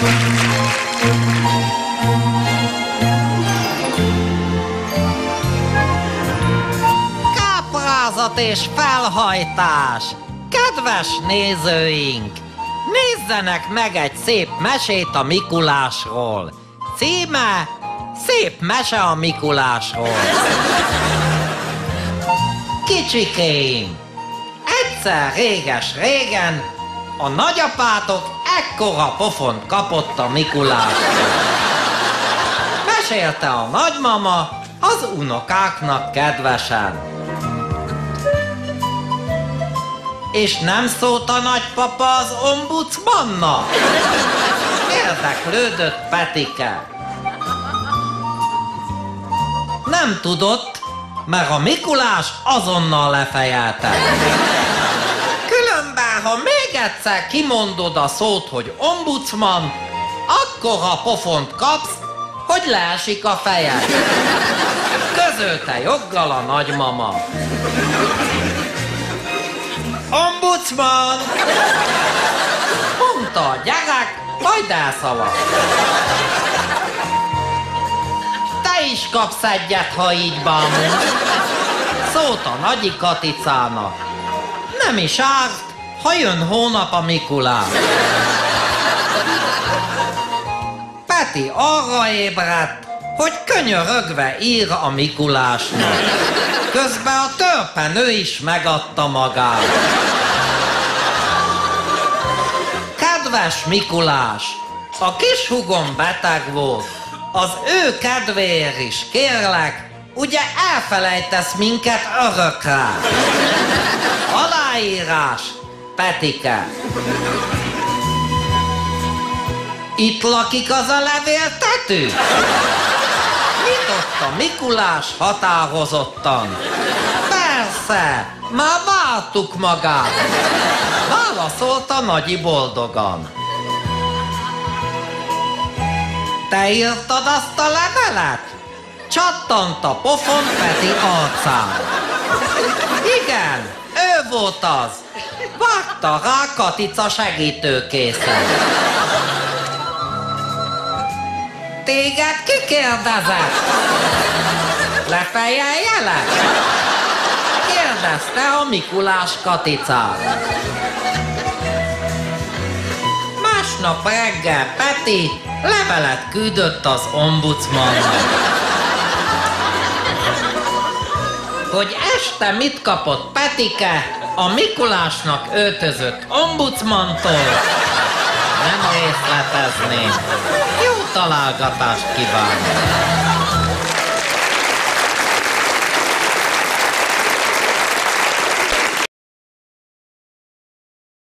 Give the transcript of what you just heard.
Káprázat és felhajtás! Kedves nézőink! Nézzenek meg egy szép mesét a Mikulásról! Címe: Szép mese a Mikulásról! Kicsikéim! Egyszer réges-régen a nagyapátok ekkora pofont kapott a Mikulásról. Mesélte a nagymama az unokáknak kedvesen. És nem szólt a nagypapa az ombudsmannak? Érdeklődött Petike. Nem tudott, mert a Mikulás azonnal lefejelte. Különben, ha még egyszer kimondod a szót, hogy ombudsman, akkora pofont kapsz, hogy leesik a fejed. Közölte joggal a nagymama. Ombudsman! Mondta a gyerek, majd elszaladt. Te is kapsz egyet, ha így bámulsz, szólt a Nagyi Katicának. Nem is árt, ha jön hónap a Mikulás. Peti arra ébredt, hogy könyörögve ír a Mikulásnak. Közben a törpenő is megadta magát. Kedves Mikulás, a kis húgom beteg volt. Az ő kedvéért is kérlek, ugye elfelejtesz minket örökre. Aláírás, Petike. Itt lakik az a levéltető? Nyitotta Mikulás határozottan. Persze, már vártuk magát, válaszolta Nagyi boldogan. Te írtad azt a levelet? Csattant a pofon Peti arcán. Igen, ő volt az. Vágta rá Katica segítőkészen. Téged kikérdezett? Lefejeljelek? Kérdezte a Mikulás Katicát. Másnap reggel Peti levelet küldött az ombudsmannak. Hogy este mit kapott Petike a Mikulásnak öltözött ombudsmantól, nem részletezném. Jó találgatást kívánok!